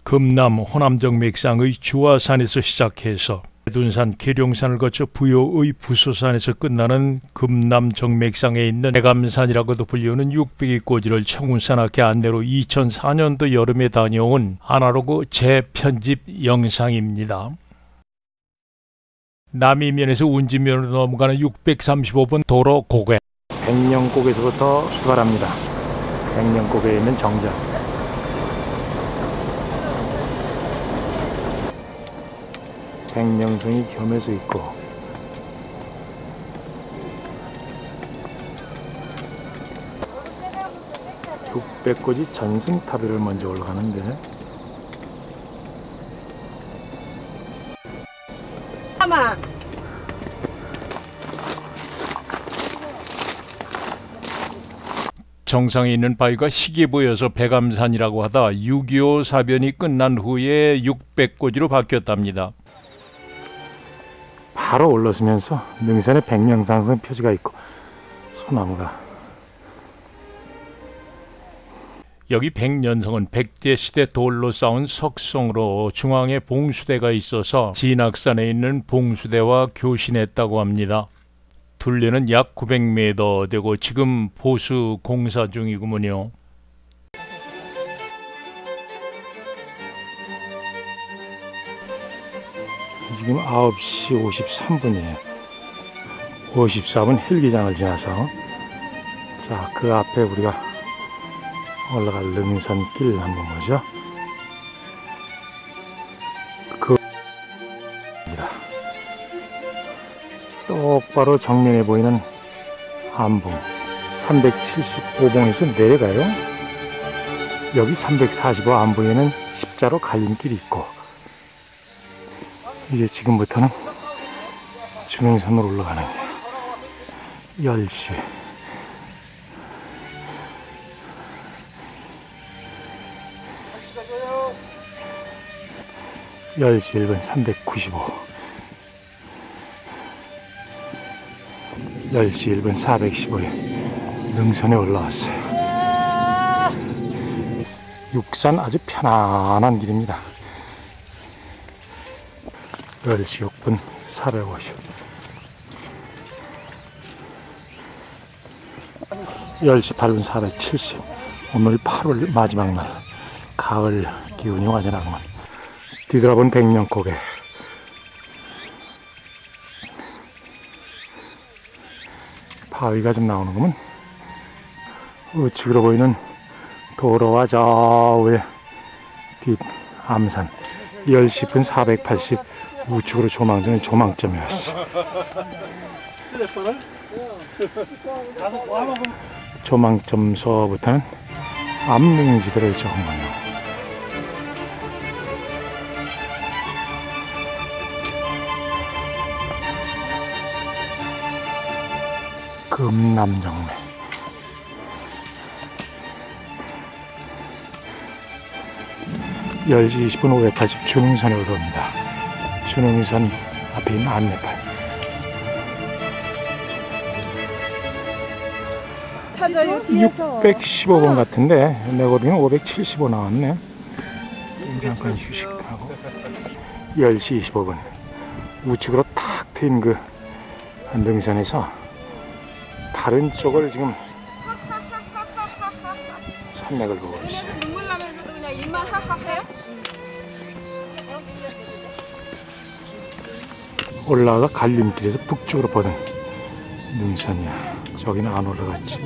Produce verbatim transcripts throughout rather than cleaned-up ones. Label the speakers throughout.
Speaker 1: 금남 호남정 맥상의 주화산에서 시작해서 대둔산, 계룡산을 거쳐 부여의 부소산에서 끝나는 금남 정맥상에 있는 대감산이라고도 불리우는 육백이 꼬지를 청운산악회 안내로 이천사 년도 여름에 다녀온 아날로그 재편집 영상입니다. 남이면에서 운지면으로 넘어가는 육백삼십오 번 도로 고개, 백령곡에서부터 출발합니다. 백령곡에 있는 정자, 백령성이 겸해서 있고, 육백고지 전승탑을 먼저 올라가는데, 아마 정상에 있는 바위가 희게 보여서 백암산이라고 하다 육이오 사변이 끝난 후에 육백고지로 바뀌었답니다. 바로 올라서면서 능선에 백령상승 표지가 있고 소나무가, 여기 백년성은 백제 시대 돌로 쌓은 석성으로 중앙에 봉수대가 있어서 진악산에 있는 봉수대와 교신했다고 합니다. 둘레는 약 구백 미터 되고 지금 보수 공사 중이구먼요. 지금 아홉 시 오십삼 분이에요. 오십사 분 헬기장을 지나서, 자, 그 앞에 우리가 올라갈 능선길 한번 보죠. 그 똑바로 정면에 보이는 안봉 삼백칠십오 봉에서 내려가요. 여기 삼백사십오 안봉에는 십자로 갈림길이 있고, 이제 지금부터는 준흥선으로 올라가는 거야. 열 시 열 시 일 분 삼백구십오, 열 시 일 분 사백십오에 능선에 올라왔어요. 육산 아주 편안한 길입니다. 열 시 육 분 사백오십, 열 시 팔 분 사백칠십. 오늘 팔월 마지막 날, 가을 기운이 완연하구만. 뒤돌아본 백령고개, 바위가 좀 나오는구먼. 우측으로 보이는 도로와 저의 뒷 암산, 열 시 분 사백팔십. 우측으로 조망전은 조망점이었어. 조망점서부터는 암릉지대를 적은거요. 금남정맥, 열 시 이십 분 오백팔십 준흥선에 오릅니다. 준흥선 앞에 있는 안내판. 육백십오 번 같은데 내가 보기엔 오백칠십오 나왔네. 잠깐 휴식하고. 열 시 이십오 분 우측으로 탁 트인 그 능선에서 다른 쪽을 지금 산맥을 보고 있어요. 눈물 나면서도 그냥 입만 하하해요? 올라가 갈림길에서 북쪽으로 뻗은 능선이야. 저기는 안 올라갔지.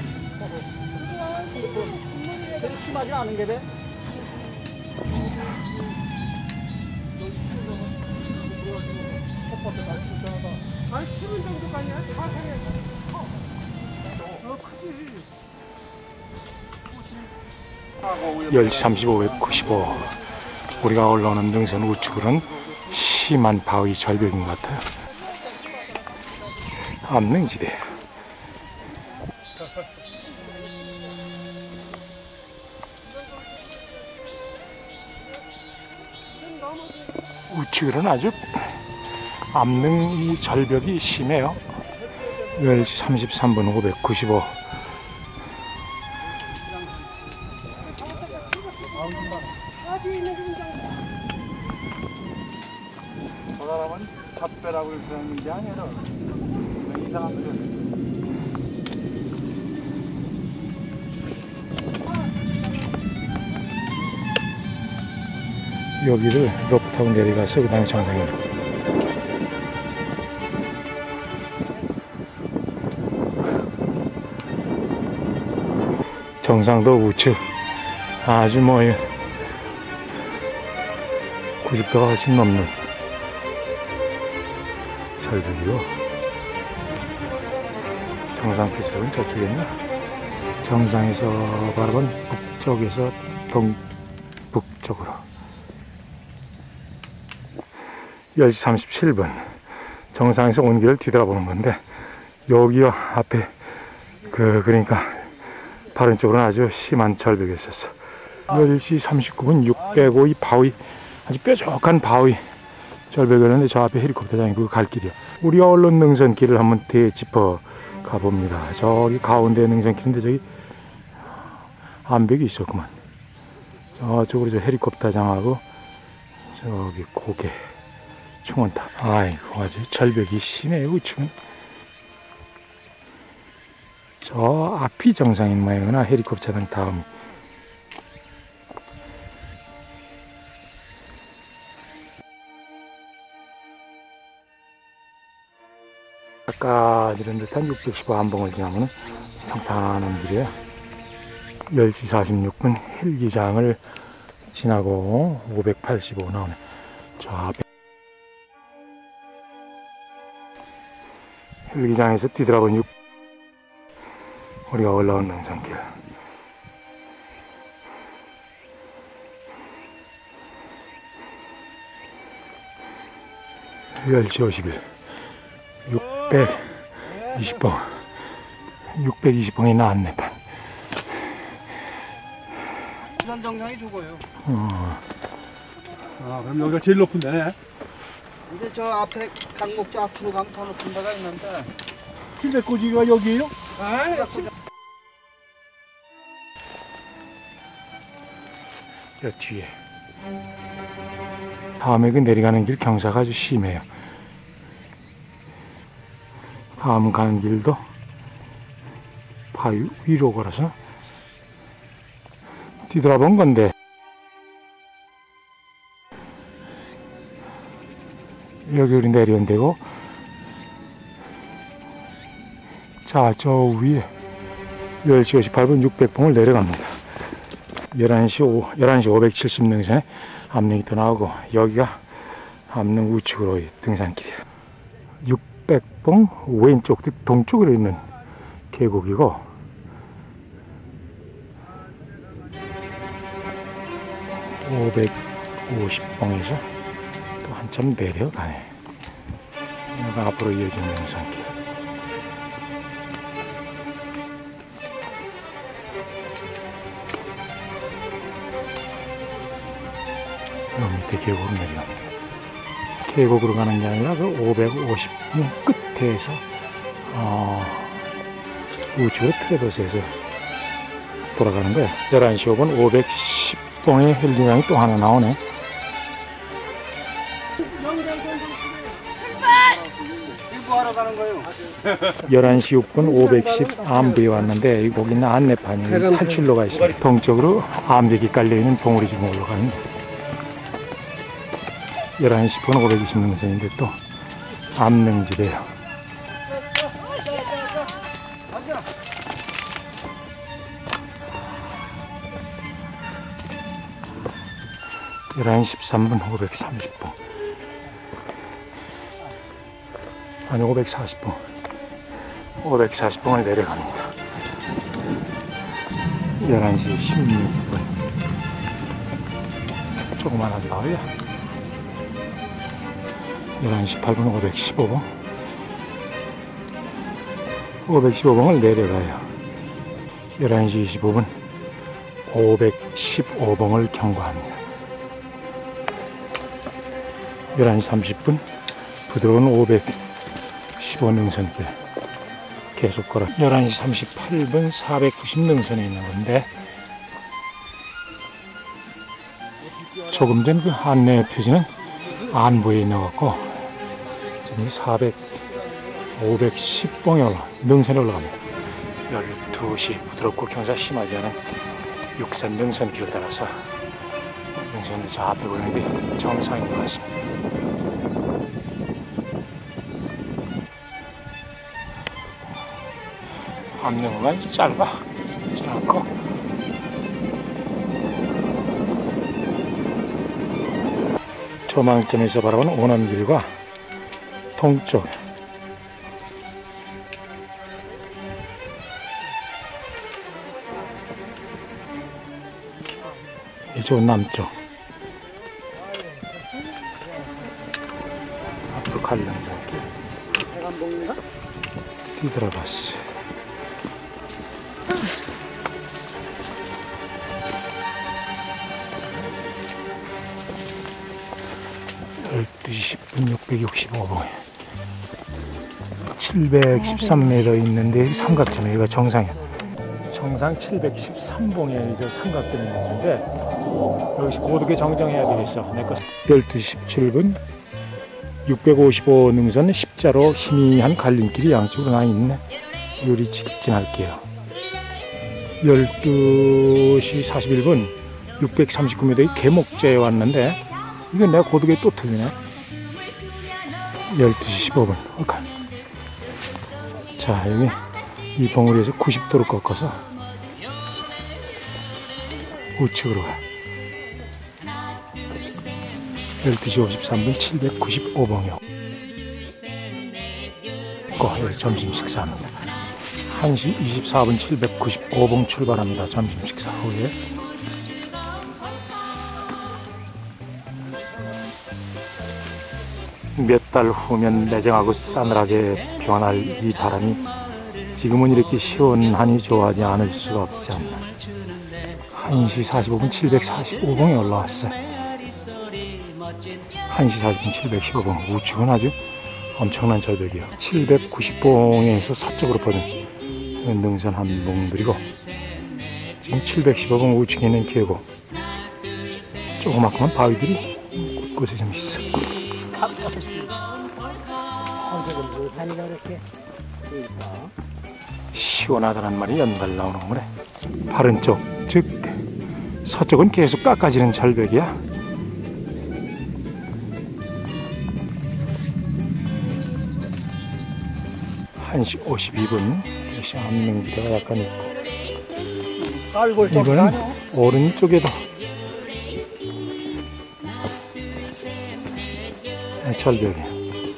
Speaker 1: 열 시 삼십오 분 구십오. 우리가 올라오는 능선 우측으로는 심한 바위 절벽인 것 같아요. 암릉지대. 우측으로는 아주 암릉 이 절벽이 심해요. 열 시 삼십삼 분 오백구십오.
Speaker 2: 저 사람은 탑배라고 그러는 게 아니라 그냥 이상한 소리.
Speaker 3: 여기를 로프 타고 내려가서 그 다음에 정상으로. 정상도 우측 아주 뭐 구십 도가 훨씬 넘는 절벽이고, 정상 피스는 저쪽에 있나? 정상에서 바라본 북쪽에서 동북쪽으로 열 시 삼십칠 분 정상에서 온 길을 뒤돌아보는 건데, 여기요 앞에 그 그러니까 바른 쪽으로는 아주 심한 절벽이 있었어. 열 시 삼십구 분 육백오 이 바위, 아주 뾰족한 바위 절벽이었는데 저 앞에 헬리콥터장이 그 갈 길이요. 우리가 얼른 능선길을 한번 되짚어 가봅니다. 저기 가운데 능선길인데 저기 암벽이 있었구만. 저쪽으로 저 헬리콥터장하고 저기 고개 충원탑. 아이고 아주 절벽이 심해요 우측은. 저 앞이 정상인 모양이구나. 헬리콥터장 다음. 아까 이런 듯한 육백십오 암봉을 지나면 평탄한 길이에요. 열 시 사십육 분 헬기장을 지나고 오백팔십오 나오네. 저 앞에 헬기장에서 뒤돌아본 육 우리가 올라온 능선길. 열 시 오십 일 육백이십 번 육백이십 번이 나왔네판.
Speaker 2: 부산 정상이 저거예요.
Speaker 3: 어.
Speaker 2: 아, 그럼 여기가 제일 높은 데네.
Speaker 4: 근데 저 앞에 강목 저 앞으로 가면 더 높은 데가 있는데.
Speaker 2: 근데 꼬지가 여기에요?
Speaker 4: 아,
Speaker 3: 저 뒤에. 다음에 그 내려가는 길 경사가 아주 심해요. 다음 가는 길도 바위 위로 걸어서 뒤돌아본 건데, 여기 우리 내려온 데고, 자, 저 위에 열 시 오십팔 분 육백 봉을 내려갑니다. 열한 시 오백칠십 능선에 암릉이 또 나오고, 여기가 암릉 우측으로 등산길이야. 육백 봉 왼쪽, 동쪽으로 있는 계곡이고, 오백오십 봉에서 또 한참 내려가네. 여기가 앞으로 이어지는 등산길. 요 밑에 계곡으로 내려갑니다. 계곡으로 가는 게 아니라 그 오백오십 분 끝에서 어, 우측으로 트레버스에서 돌아가는 거야. 열한 시 오 분 오백십 봉의 헬기장이 또 하나 나오네.
Speaker 4: 일부하러 가는 거예요.
Speaker 3: 열한 시 육 분 오백십 암벽에 왔는데, 거기는 안내판이 탈출로가 있습니다. 동쪽으로 암벽이 깔려있는 봉우리 지금 올라가는데, 열한 시 십 분 오백이십 능선인데 또 암릉지대요. 열한 시 십삼 분 오백삼십 분 아니 오백사십 분 오백사십 분을 내려갑니다. 열한 시 십육 분 조그만한 마을이야. 열한 시 십팔 분 오백십오 번 오백십오 번을 내려가요. 열한 시 이십오 분 오백십오 번을 경과합니다. 열한 시 삼십 분 부드러운 오백십오 능선길 계속 걸어 열한 시 삼십팔 분 사백구십 능선에 있는 건데, 조금 전 그 안내 표지는 안보에 있어갖고 지금 사백, 오백십 봉에 올라 능선에 올라갑니다. 열두 시 부드럽고 경사 심하지 않은 육산 능선 길을 따라서 능선이 저 앞에 보이는 게 정상인 것 같습니다. 앞능은 짧아 짧고 조망점에서 바라보는 원원길과 동쪽 이쪽 남쪽 앞으로 갈량장길 뒤돌아봤어. 열두 시 십 분 육백육십오 봉에 칠백십삼 미터 있는데 삼각점에 여기가 정상이야. 정상 칠백십삼 봉에 이제 삼각점이 있는데 여기서 고도게 정정해야 되겠어. 내거 열두 시 십칠 분 육백오십오 능선 십자로 희미한 갈림길이 양쪽으로 나 있네. 요리 직진할게요. 열두 시 사십일 분 육백삼십구 미터의 계목제에 왔는데 이건 내가 고도게 또 틀리네. 열두 시 십오 분 오케이. 자, 여기 이 봉우리에서 구십 도로 꺾어서 우측으로 가. 열두 시 오십삼 분 칠백구십오 봉이요. 여기 점심 식사합니다. 한 시 이십사 분 칠백구십오 봉 출발합니다. 점심 식사 후에. 몇 달 후면 매정하고 싸늘하게 변할 이 바람이 지금은 이렇게 시원하니 좋아하지 않을 수가 없지 않나. 한 시 사십오 분 칠백사십오 봉에 올라왔어요. 한 시 사십 분 칠백십오 봉. 우측은 아주 엄청난 절벽이요. 칠백구십 봉에서 서쪽으로 뻗은 능선 한 봉들이고 지금 칠백십오 봉 우측에 있는 계곡 조그맣구만 바위들이 곳곳에 좀 있어. 시원하다는 말이 연달 나오는 거네. 바른 쪽, 즉 서쪽은 계속 깎아지는 절벽이야. 한 시 오십이 분 역시 암릉기대가 약간 있고 이거는 오른쪽에도 절벽이야.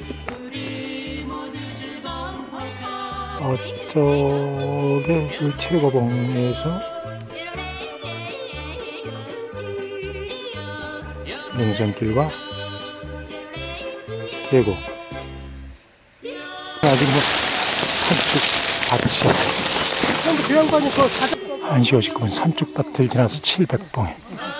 Speaker 3: 저쪽에 칠거봉에서 능선길과 계곡 아직 뭐 산쪽 밭이 한 시 오십구 분 산쪽 밭을 지나서 칠백 봉에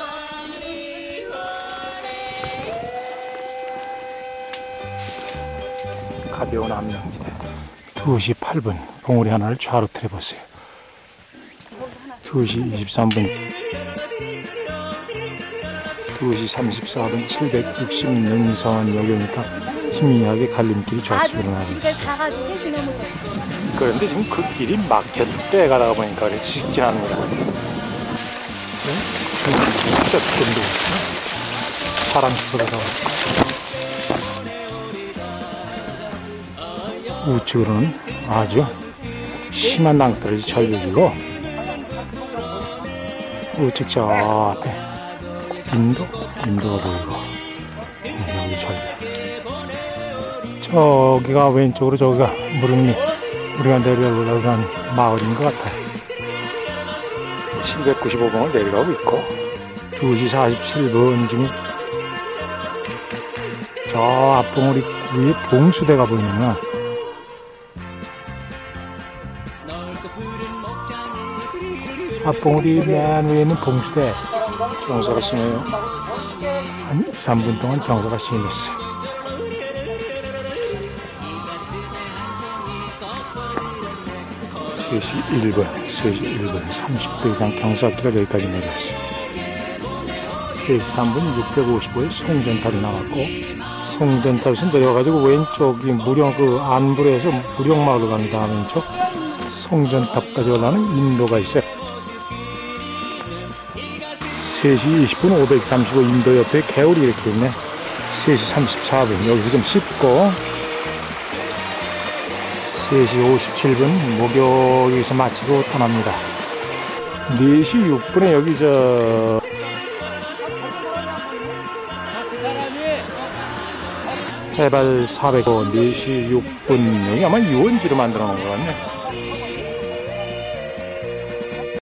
Speaker 3: 가벼운 암릉지대. 두 시 팔 분 봉우리 하나를 좌로 틀어보세요. 두 시 이십삼 분 두 시 삼십사 분 칠백육십 능선 여기니까 희미하게 갈림길이 좌측으로 나가고 있어요. 그런데 지금 그 길이 막혔대. 가다가 보니까 그래 직진하는 거라고. 사람 싶어서 우측으로는 아주 심한 낭떠러지 절벽이고 우측 저 앞에 인도? 인도가 보이고 여기 절벽 저기가 왼쪽으로 저기가 무릉리 우리가 내려오려는 마을인 것 같아요. 칠백구십오 봉을 내려가고 있고 두 시 사십칠 분 지금 저 앞봉우리 위에 봉수대가 보이는구나. 앞봉우리 맨 위에 있는 봉수대 경사가 심해요. 한 이, 삼 분 동안 경사가 심했어요. 세 시 일 분, 세 시 일 분 삼십 도 이상 경사기가 여기까지 내려왔어요. 세 세 시 삼 분 육백오십오에 송전탑이 나왔고, 송전탑에서 내려가지고 왼쪽 이 무령 그 안불에서 무령마을로 가는 다음 왼쪽 송전탑까지 올라가는 인도가 있어요. 세 시 이십 분 오백삼십오 인도 옆에 개울이 이렇게 있네. 세 시 삼십사 분 여기서 좀 씻고, 세 시 오십칠 분 목욕에서 마치고 떠납니다. 네 시 육 분에 여기 저 해발 사백 네 시 육 분 여기 아마 유원지로 만들어 놓은 것 같네.